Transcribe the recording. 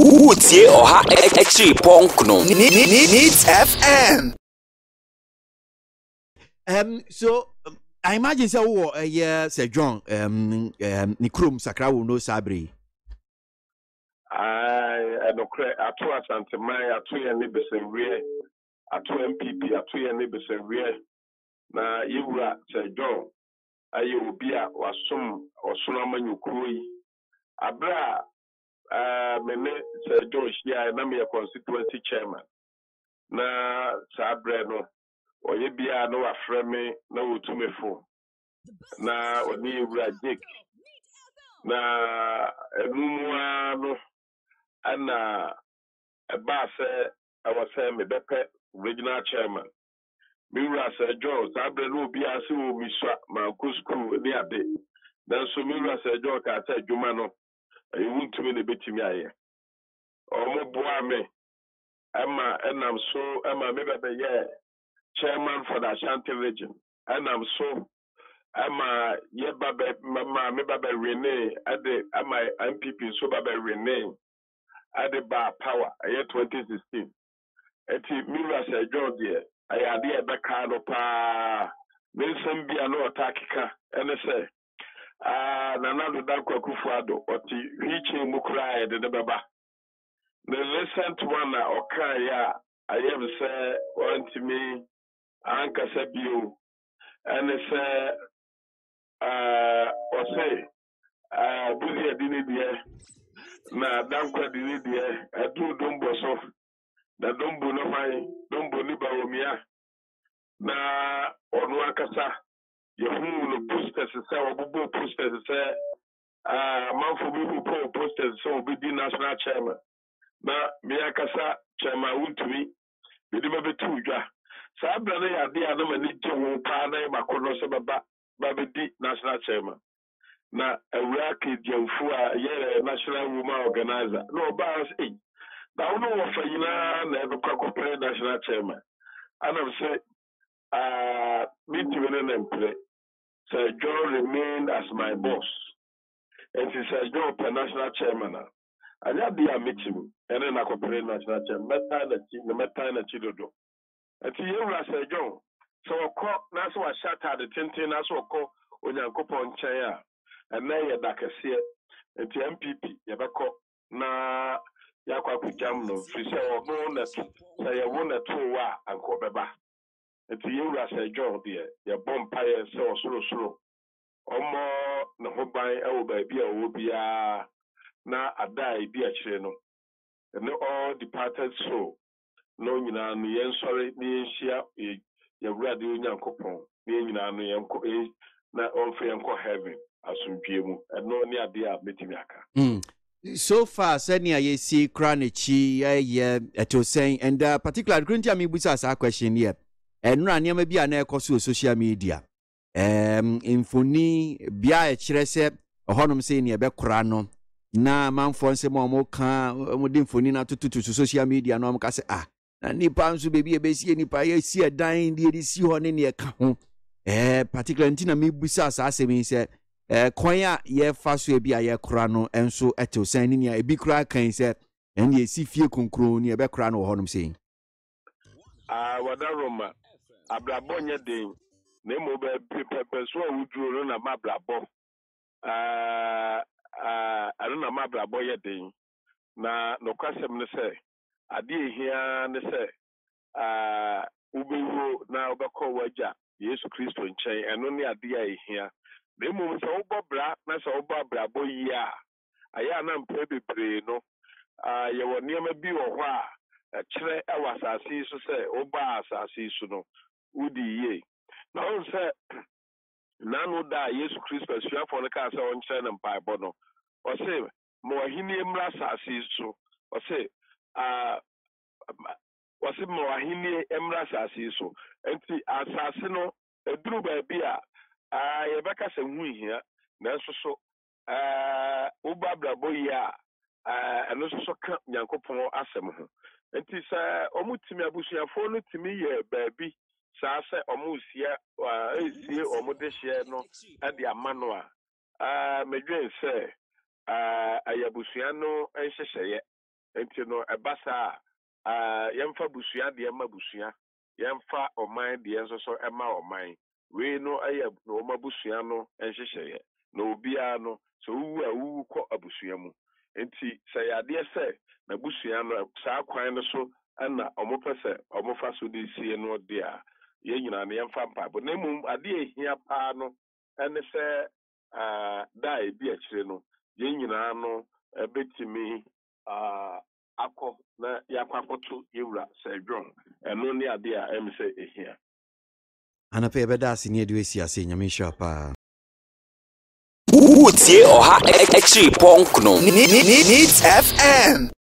Utie oha echi ponkno. Needs FM. So I imagine say Sir John ni krum sakra wo no sabre. I no cre ato asante mai ato ye ne besenwie ato MPP ato ye ne besenwie na yewura Sir John aye obi a wasom osono amanyukuro yi abra mene Sir John hia na me constituency chairman na sabre no oye bia no wafrɛ me na Wontumi fo na oni yewura Jake na enumua no ana eba se awase me bepe regional chairman me wura Sir John sabre no obi ase wo miswa ma ko school ni ade dan so me wura Sir John ka ta adwuma no Wontumi ne betimi aye omo boa me ama enam so ama me bebe ye chairman for the Ashanti region enam so ama ye babe mama me babe Rene ade ama MPP so babe Rene ade ba power aye 2016 eti Mira Sir John de ayade e be ka no pa me nsem bia no otakeka ene se nana do dan kwakufu ado oti hiche mu kra e de beba the recent one okan ya ayem se Wontumi ankasa bio ene se ose buzi adini die na dankwa dini die adu dombo so na dombo no fai dombo ni bawomia na onu akasa yehu no posters se obubo posters se manfo bi hu posters so obi di national chairman na me akasa chairman Wontumi bidi mabetu udwa sabra na yade a na mani jewo pa na makono so baba babedi national chairman na awura kediamfu a ye national woman organizer no ba say na wono wo fayina na ebe kwakopre national chairman anam say meeting na mpre Sir John remained as my boss and Sir John national chairman anya dia meeting ene na kwakopre national chairman meta na chidodo ati yewura Sir John so ko na so wa shata de tenten na so ko onyankopon nchen a ena ye dakese enti MPP ye beko na yakwa kujam no fi se ono na say ye wona to wa anko beba enti yewura Sir John de ye bompa ye se osoro omo na hoban e wo ba bia wo bia na adai bia kire no ene all departed so no nyina no yen sori ni nhia yewura de onyankopon ni nyina no yen ko na onfe yen ko heaven asumdwe mu eno ni ade a betimi aka So far senior ye see cranichi ye etosen and particularly grunti am busa asa question here enra niam bia na ekoso social media infoni bia e kire se ohonom se ne be kora no na manfo nse mo ka mo de infoni na tututu social media no mo ka se na nipa nso bebi e be sie nipa ye sie dan de si ho ne ne ka ho particularly ntina me busa asa asemi se konya ye faso ebi aye kora no enso etosan ni ya ebi kora kan se en ye si fie konkro ni e be kora no honom sei wadaroma ablabo nya den na mo be pepe so awuduro na mablabo anu na mablabo ye den na no kwasem ne se ade ehia ne se ubewo na obekọ waja Yesu Kristo nchen eno ne ade a ehia na mo so obobra na so obobrabo yi a aya na mpe bebre no ye woni ama bi wo ho a kire awasase so se oba asase so no udi ye na on se nanu da Yesu Kristo suafo ne ka se on kire ne mpaebo no o se mo ahini emra asase so o se wasi mo ahini emra asase so enti asase no eduru ba bi a ye beka se hu hia na so ubabrabo yi a eno so ka nyankopon asem ho enti se omutimi abusuafo no timi ye baabi sa se omusia esie omudehye no ade amano a medwen se ayabusua no enhyehyeye enti no ebasa yemfa busua de ema busua yemfa oman de enso so ema oman we no aye no mabusua no enhyehyeye na obia no so wu kɔ abusua mu enti sɛ yade sɛ na busua no saa kwan no so ana omopɛ omofa so de sie no de a ye nyina na yemfa mpa bo na mum ade ehia paa no ene sɛ dai bi akyire no ye nyina no betimi akɔ na yakwakoto yewura sɛ dwon eno ne ade a em sɛ ehia anapɛ yɛbɛda ase ne yɛde asi ase nyame hyira paa Wotie Oha Exi Punk no Needs FM.